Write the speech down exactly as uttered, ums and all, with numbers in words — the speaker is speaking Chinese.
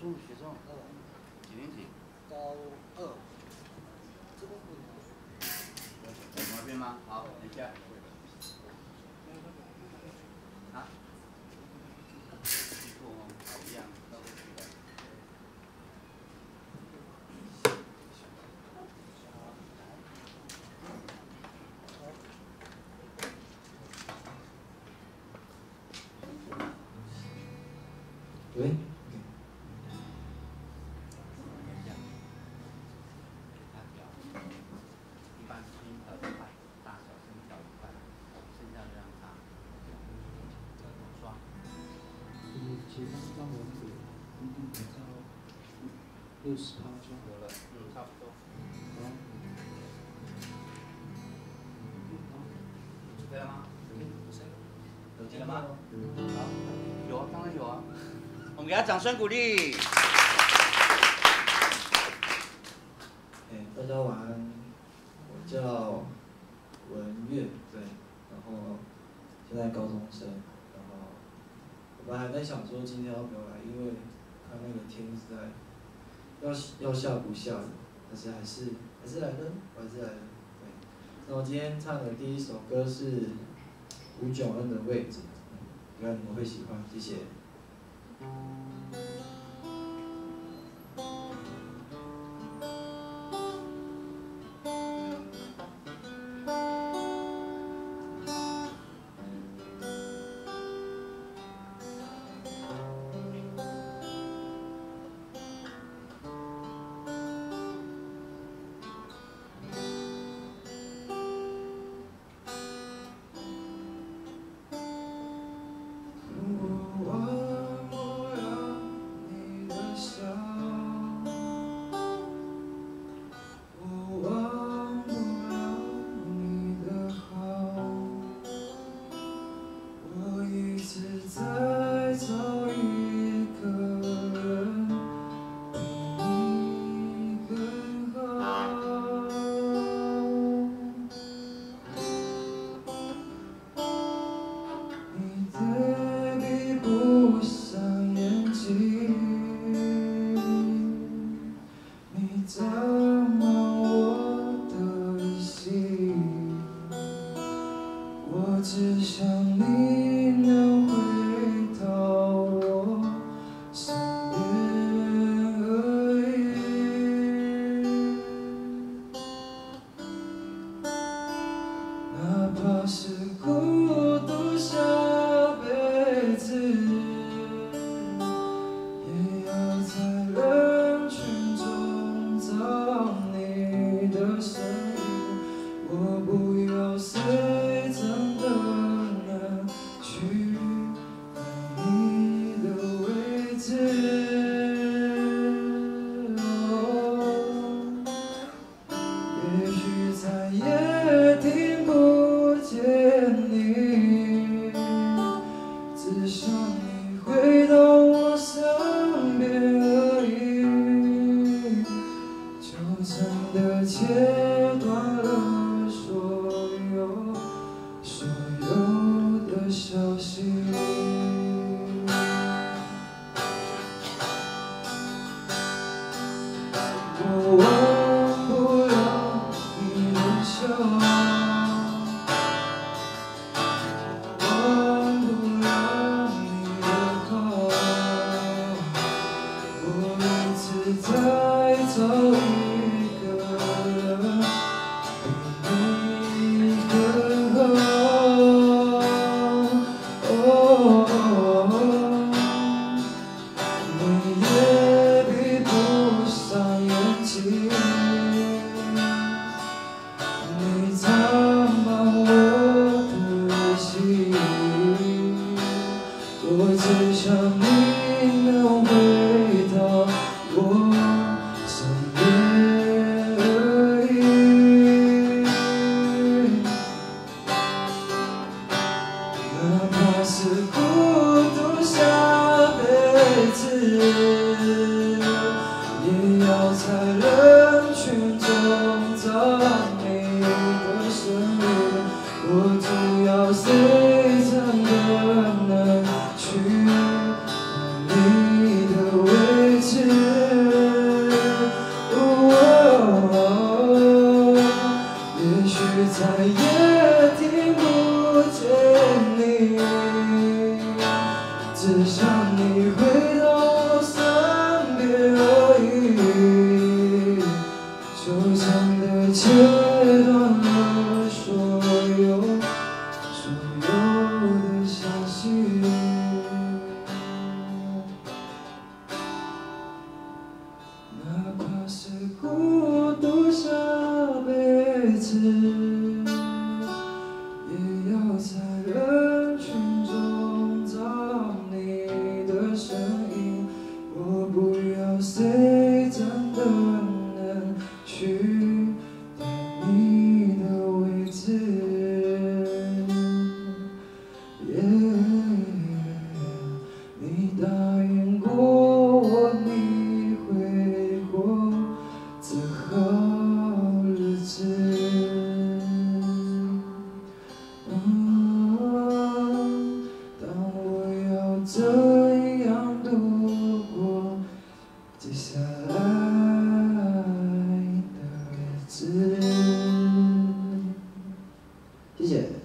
中的学生，几年级？ 高二。这个有毛病吗？好，等一下。啊？记住哦，一样，都会去的。 喂。 其他张文笔一定得到六十趴就好了。 嗯，差不多。 好。 可以了吗？有记了吗？好，有啊，当然有啊。我们给他掌声鼓励。 哎，大家晚安。我叫文月，对，然后现在高中生，然后我本来还在想说今天要不要来，因为看那个天实在要要下不下的，但是还是还是来了，我还是来了，对。然后今天唱的第一首歌是吴炯恩的《位置》，希望你们会喜欢，谢谢。 位置。 不要谁真的能取代你的位置。Yeah, 你答应过我，你会过最好日子。嗯，当我要怎样度过接下来的日子？谢谢。